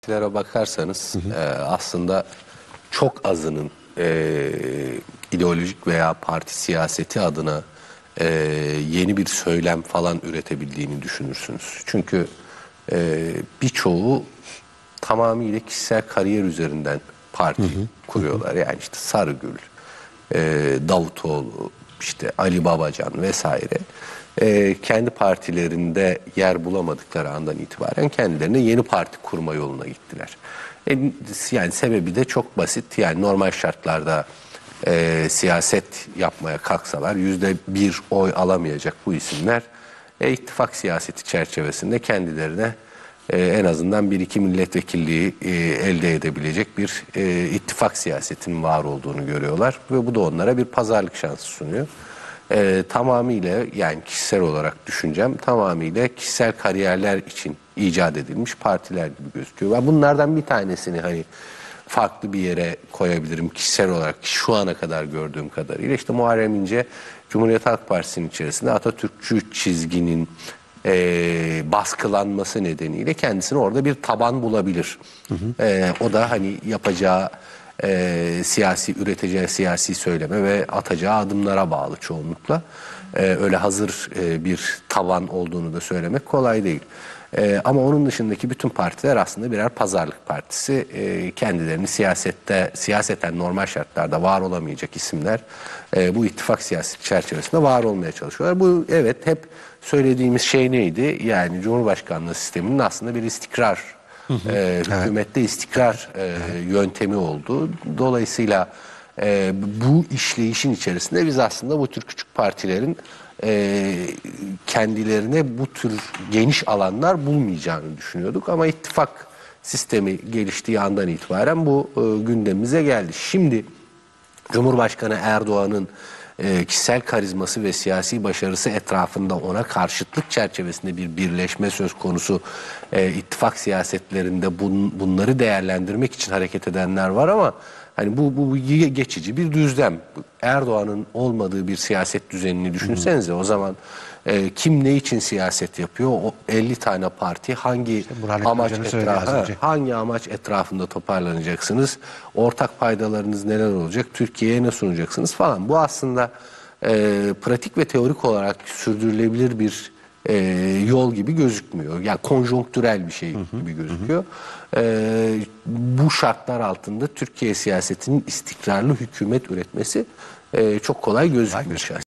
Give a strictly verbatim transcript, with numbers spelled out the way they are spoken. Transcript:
partilere bakarsanız hı hı. E, aslında çok azının e, ideolojik veya parti siyaseti adına e, yeni bir söylem falan üretebildiğini düşünürsünüz. Çünkü e, birçoğu tamamıyla kişisel kariyer üzerinden parti hı hı. kuruyorlar. Yani işte Sarıgül, e, Davutoğlu, işte Ali Babacan vesaire. E, kendi partilerinde yer bulamadıkları andan itibaren kendilerine yeni parti kurma yoluna gittiler. E, yani sebebi de çok basit. Yani normal şartlarda e, siyaset yapmaya kalksalar yüzde bir oy alamayacak bu isimler e, ittifak siyaseti çerçevesinde kendilerine e, en azından bir iki milletvekilliği e, elde edebilecek bir e, ittifak siyasetinin var olduğunu görüyorlar ve bu da onlara bir pazarlık şansı sunuyor. E, tamamıyla yani kişisel olarak düşüncem tamamıyla kişisel kariyerler için icat edilmiş partiler gibi gözüküyor. Ben bunlardan bir tanesini hani farklı bir yere koyabilirim kişisel olarak şu ana kadar gördüğüm kadarıyla. İşte Muharrem İnce Cumhuriyet Halk Partisi'nin içerisinde Atatürkçü çizginin e, baskılanması nedeniyle kendisine orada bir taban bulabilir. Hı hı. E, o da hani yapacağı e, siyasi, üreteceği siyasi söyleme ve atacağı adımlara bağlı çoğunlukla. E, öyle hazır e, bir tavan olduğunu da söylemek kolay değil. E, ama onun dışındaki bütün partiler aslında birer pazarlık partisi. E, kendilerini siyasette, siyaseten normal şartlarda var olamayacak isimler e, bu ittifak siyaseti çerçevesinde var olmaya çalışıyorlar. Bu evet hep söylediğimiz şey neydi? Yani Cumhurbaşkanlığı sisteminin aslında bir istikrar, hı hı. E, hükümette evet. istikrar e, evet. yöntemi oldu. Dolayısıyla e, bu işleyişin içerisinde biz aslında bu tür küçük partilerin e, kendilerine bu tür geniş alanlar bulmayacağını düşünüyorduk. Ama ittifak sistemi geliştiği andan itibaren bu e, gündemimize geldi. Şimdi Cumhurbaşkanı Erdoğan'ın e, kişisel karizması ve siyasi başarısı etrafında ona karşıtlık çerçevesinde bir birleşme söz konusu. E, ittifak siyasetlerinde bun, bunları değerlendirmek için hareket edenler var ama hani bu, bu geçici bir düzlem. Erdoğan'ın olmadığı bir siyaset düzenini düşünsenize. O zaman e, kim ne için siyaset yapıyor? O elli tane parti hangi işte amaç etrafı, hangi amaç etrafında toparlanacaksınız? Ortak paydalarınız neler olacak? Türkiye'ye ne sunacaksınız falan. Bu aslında e, pratik ve teorik olarak sürdürülebilir bir e, yol gibi gözükmüyor. Yani konjonktürel bir şey hı hı, gibi gözüküyor. Hı hı. E, bu şartlar altında Türkiye siyasetinin istikrarlı hükümet üretmesi e, çok kolay gözükmüyor.